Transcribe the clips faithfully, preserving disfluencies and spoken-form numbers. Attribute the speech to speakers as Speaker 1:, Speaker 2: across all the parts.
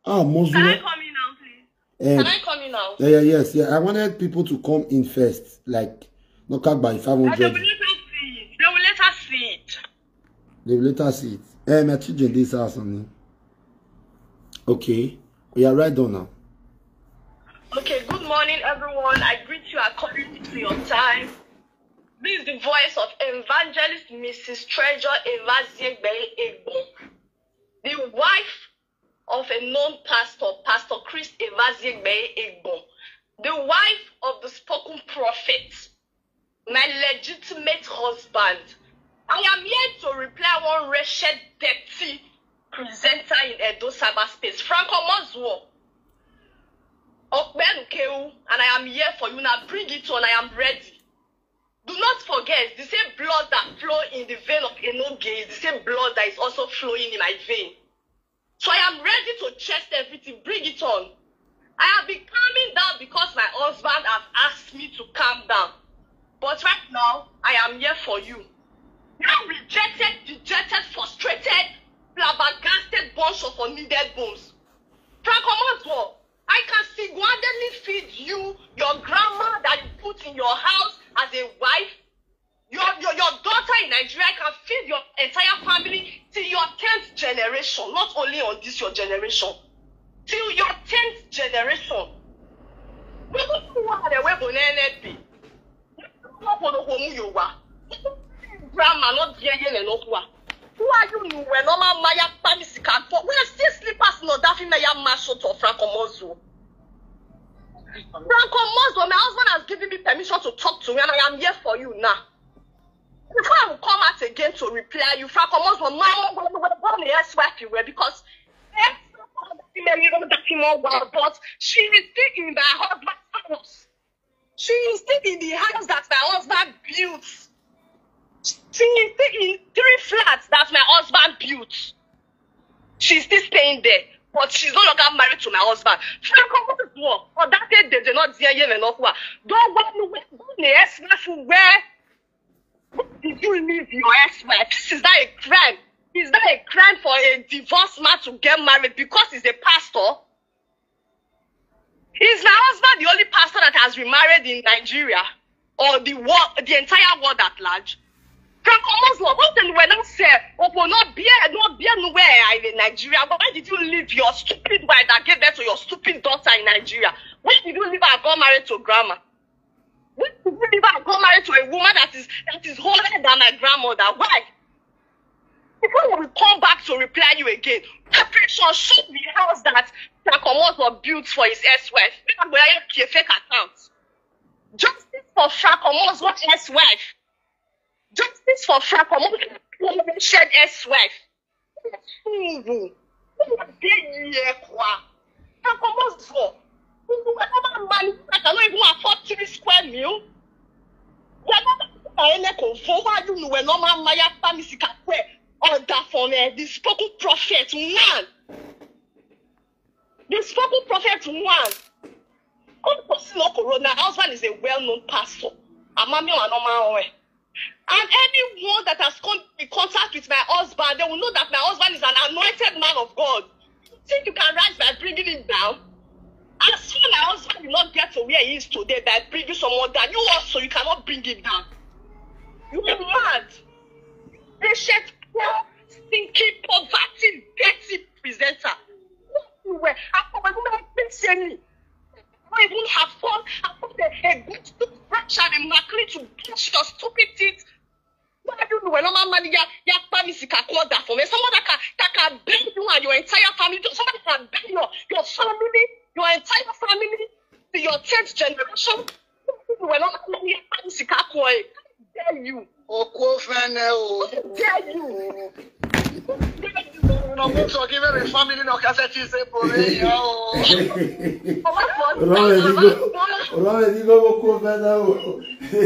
Speaker 1: Ah, Mozula.
Speaker 2: Can I come in now, please?
Speaker 1: Uh,
Speaker 2: Can I come in now?
Speaker 1: Yeah, yeah, yes, yeah. I wanted people to come in first, like not cut by five hundred.
Speaker 2: They will later see it. They will later see it.
Speaker 1: They will later see it. Eh, my children, this or something. Okay, we are right on now.
Speaker 2: Okay, good morning, everyone. I greet you according to your time. This is the voice of Evangelist Missus Treasure Evaziegbe Egbo, the wife of a known pastor, Pastor Chris Evaziegbe Egbo, the wife of the spoken prophet, my legitimate husband. I am here to reply one wretched, dirty presenter in Edo cyberspace, Franco Mozwo. And I am here for you now. Bring it on. I am ready. Do not forget, the same blood that flows in the vein of Enogie is the same blood that is also flowing in my vein. So I am ready to chest everything. Bring it on. I have been calming down because my husband has asked me to calm down. But right now, I am here for you. You rejected, dejected, frustrated, flabbergasted bunch of unneeded bones. Franco Mozwo, I can single-handedly feed you, your grandma that you put in your house as a wife, your, your, your daughter in Nigeria. I can feed your entire family till your tenth generation, not only on this your generation, till your tenth generation. Grandma, not who are you? When normal Maya Pamisi can talk. We are still sleepers, no Daffy Maya Masho to Franco Mozwo. Franco Mozwo, my husband has given me permission to talk to you, and I am here for you now. Before I will come out again to reply you, Franco Mozwo, my born the ex-wife you were, because but she is still in my husband's house. She is still in the house that my husband built. She is still in three flats that my husband built. She's still staying there, but she's no longer married to my husband. For that day, they did not see him enough. Don't want to ex-wife where did you leave your ex-wife? Is that a crime? Is that a crime for a divorced man to get married because he's a pastor? Is my husband the only pastor that has remarried in Nigeria or the world, the entire world at large? Franco Mozwo, what did we not say? Oh, will not be not be anywhere in Nigeria. But why did you leave your stupid wife that gave birth to your stupid daughter in Nigeria? Why did you leave her and got married to grandma? Why did you leave her and got married to a woman that is that is older than my grandmother? Why? Before we come back to reply you again, preparation should be the house that Franco Mozwo built for his ex-wife. We are a fake account. Justice for Franco Mozwo's ex-wife. Justice for Franco Mozwo's shed ex-wife. Franco Mozwo, I cannot even afford three square meal. The spoken prophet one. The spoken prophet one. My husband is a well-known pastor. And anyone that has come in contact with my husband, they will know that my husband is an anointed man of God. You think you can rise by bringing him down? As soon as my husband will not get to where he is today by bringing someone down, you also, you cannot bring him down. You are mad. Patient, poor, stinky, poverty, dirty presenter. I don't even have fun. I put a, a good toothbrush and a maclean to brush your stupid teeth. What are you doing? No man, ya ya pamisi ka call that for me. Someone that can that can bring you and your entire family. Somebody can bring your your family, your entire family to your tenth generation. When no man ya pamisi ka call. Dare you?
Speaker 3: Oko fene
Speaker 2: Dare you?
Speaker 3: No me talk even the family no cassette say por ella o.
Speaker 1: Ora me digo, ora me digo oko fene o.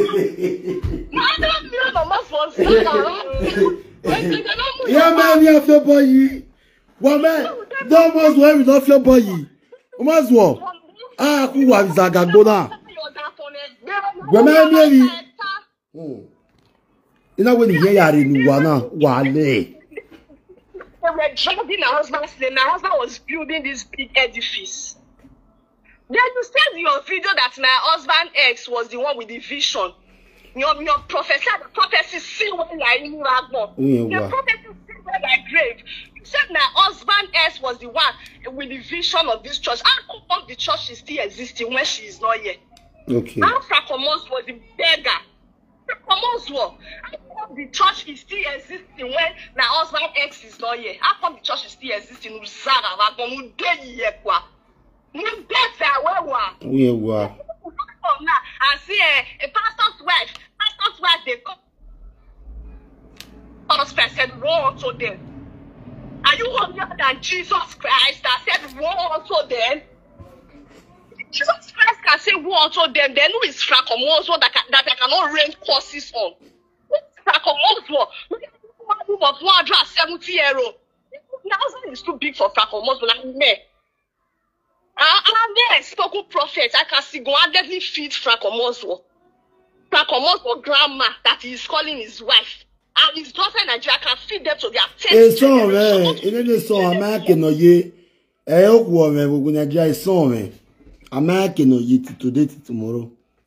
Speaker 1: Yeah, man, you have your boy. Well, man, don't was where we love your boy. Mozwo. Ah, who was Zagagona? Well, man, maybe. You know when you hear in Wana, Wale.
Speaker 2: I were driving my husband's name. My husband was building this big edifice. Then you said in your video that my husband ex was the one with the vision. Your, your professor, the prophecy see when you are in Ragbo. The prophecy see when you are grave. You said my husband ex was the one with the vision of this church. How come the church is still existing when she is not here?
Speaker 1: Okay.
Speaker 2: How Frakomos was the beggar? Frakomos was. How come the church is still existing when my husband ex is not here? How come the church is still existing? Uzara, Ragbo, Mudeni, Yekwa.
Speaker 1: We were.
Speaker 2: I see a, a pastor's wife. Pastor's wife, they come. Pastor said, woe unto them. Are you holier than Jesus Christ that said, woe unto them? Jesus Christ can say, woe unto them. Then who is Frakomoso that, that I cannot rain curses on? Who is Frakomoso? Look at the one of one hundred seventy euro. Now, is too big for Frakomoso, like me. I'm a spoken prophet. I can see go and deadly feed Frakomoswo. Frakomoswo grandma that he is calling his wife. And his daughter in Nigeria can feed them to their tenth generation.
Speaker 1: It's not so American no ye. Eh, okwo me go Nigeria is so me. American no ye today to tomorrow.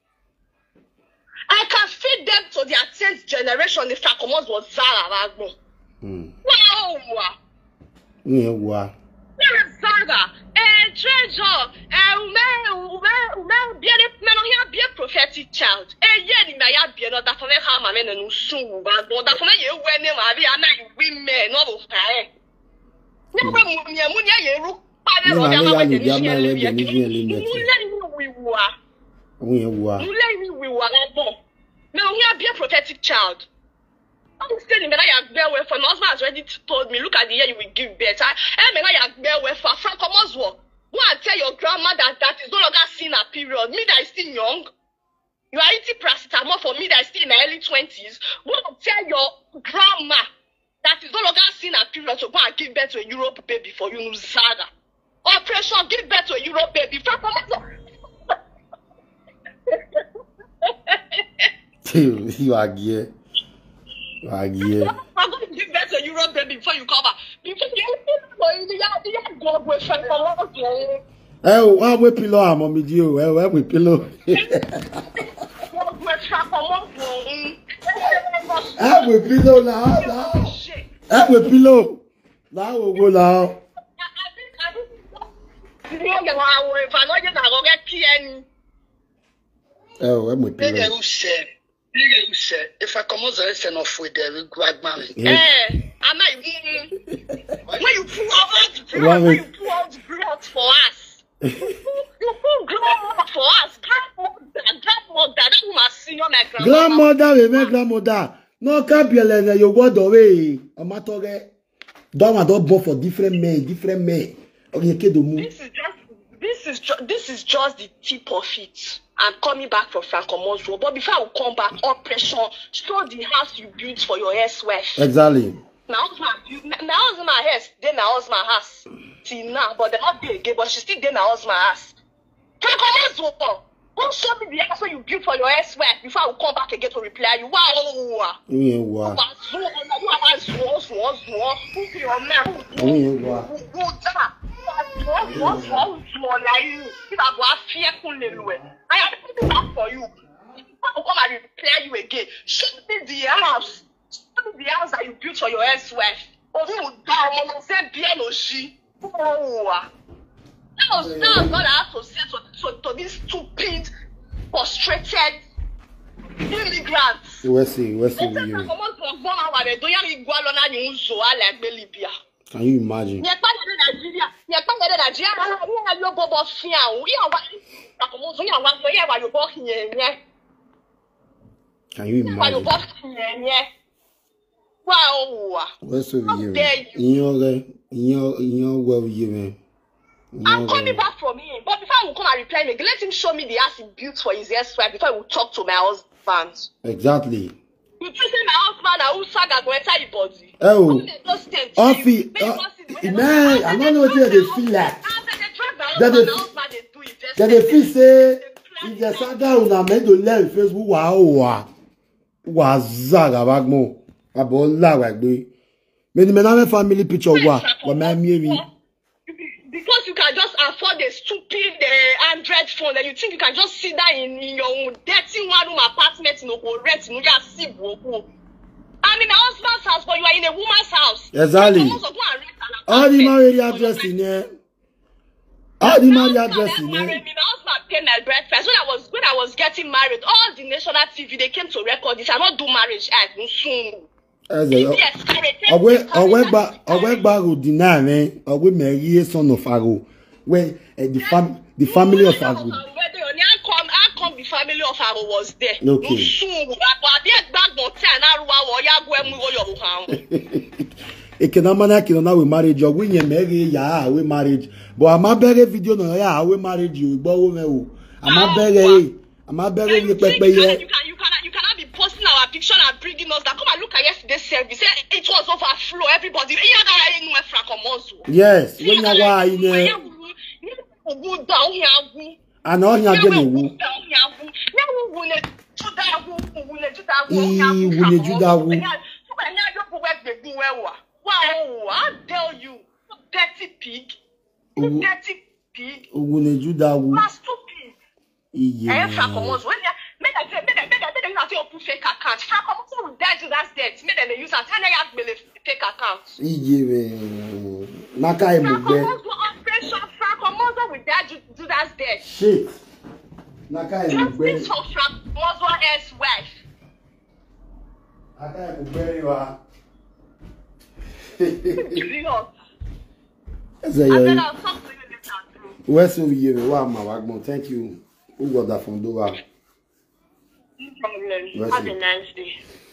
Speaker 2: I can feed them to their tenth generation if Frakomoswo Zara Ragbo. Hmm. Wow.
Speaker 1: Yeah, wow.
Speaker 2: Where is Zara? Eh, treasure, eh, ume, ume, ume, bien, men on here, prophetic child. Eh, yeah, in my yard, bien, that for me, how my men and soon, but that for me, you went in my vida, and women, no, okay. No, when you munya, you,
Speaker 1: no, I know you got my way, and you
Speaker 2: we were.
Speaker 1: We were.
Speaker 2: You let me, we were. Men on here, be a prophetic child. I'm telling me that I have bear with for my husband has already told me, look at the year you will give birth. I mean, I have bear with for Frakomoswo. Go and tell your grandma that that is no longer seen a period. Me that is still young. You are eating paracetamol for me that is still in my early twenties. Go and tell your grandma that is no longer seen a period to go and give birth to a Europe baby for you, Zaga. Operation give birth to a Europe baby. Frakomoswo.
Speaker 1: You are gay. Ah, yeah.
Speaker 2: I'm going to give that to Europe baby before you come back. Because you go with Frakomoswo.
Speaker 1: Eh, why we pillow am on me you? Eh, why we pillow? Ah, we pillow now. Ah, we pillow. Now we go now. Oh, I'm with pillow.
Speaker 3: If I come out and send off with the grad man,
Speaker 2: eh, am I when you pull out blood, when you pull out blood for us, you pull blood for us, grandmother, grandmother, that woman senior my grandmother.
Speaker 1: Grandmother, my grandmother. No can't be like you go the way. I'm not talking. Don't don't go for different men, different men. Okay,
Speaker 2: this is just, this is just, this is just the tip of it. I'm coming back from Frakomoswo, but before I come back, operation, show the house you built for your ex-wife.
Speaker 1: Exactly.
Speaker 2: Now, my husband, my house, then my husband house. Till now, but they're not there again, but she still then my husband house. Frakomoswo, go show me the house you built for your ex-wife before I come back again to reply you. Wow.
Speaker 1: Yeah, wow.
Speaker 2: What's wrong with you? I am coming back for you. I'll come and reply you again. Show me the house. Show me the house that you built for your ex-wife. Or you will die and say, Enogie. Oh. That was that God I have to say to, to, to these stupid, frustrated immigrants.
Speaker 1: We'll see, we'll see with you. Can you imagine? Can you imagine?
Speaker 2: Wow.
Speaker 1: What's with you? In your, in your, in your well with you, man.
Speaker 2: I'm coming back from him, but before I will come and reply me, let him show me the house he built for his ex-wife before I will talk to my husband.
Speaker 1: Exactly.
Speaker 2: You treat my husband and who saga go enter your body.
Speaker 1: Oh, Offie, uh, man, I don't know what they feel like. That they, that they feel say, if the saga una made to learn Facebook, wow, wow, wow, zaga bagmo, abola wagbe. Me me na family picture wa. Wa me me.
Speaker 2: Because you can just afford a stupid uh, Android phone, and you think you can just sit down in, in your own dirty one room apartment in Oko rent, no ya see boku. I'm in my husband's house, but you are in a woman's house.
Speaker 1: Exactly. All the married address in there. All the married address in there.
Speaker 2: My husband paid my breakfast. When I was when I was getting married, all the national T V they came to record this. I not do marriage act soon.
Speaker 1: Ọwẹ́ ọwẹ́ gba ọwẹ́ gba ro deny me. Ọwẹ́ marry son of Aro. Where uh, the fam the family of Aro.
Speaker 2: When I come, I come the family of Aro was there.
Speaker 1: Okay. Ekenamana kinona we marriage or we marry ya we marriage. But I'm a better video no ya we marriage you. But we me I'm a better I'm a better you can you can
Speaker 2: you cannot you cannot be posting our picture and bringing us that. Come and look at yesterday's service. It was overflow. Everybody.
Speaker 1: Yes. When you are in there. I know you are getting.
Speaker 2: Wow, I tell you, dirty pig, dirty pig, stupid.
Speaker 1: Yeah.
Speaker 2: Make I say, make I make I make them use your fake account. Fracomoso will dare do that debt. Make them use that. Ten years fake account.
Speaker 1: Yeah. Nakai mugbe.
Speaker 2: Fracomoso will dare do that debt.
Speaker 1: Shit. Nakai mugbe.
Speaker 2: Justice for Fracomoso ex-wife.
Speaker 1: Nakai mugbe wa.
Speaker 2: Serious.
Speaker 1: Eze
Speaker 2: I
Speaker 1: yo.
Speaker 2: said I'll talk to you later.
Speaker 1: Where so we here? Wa ma wagmo. Thank you. Who got that from Doha?
Speaker 2: No problem. Have a nice day.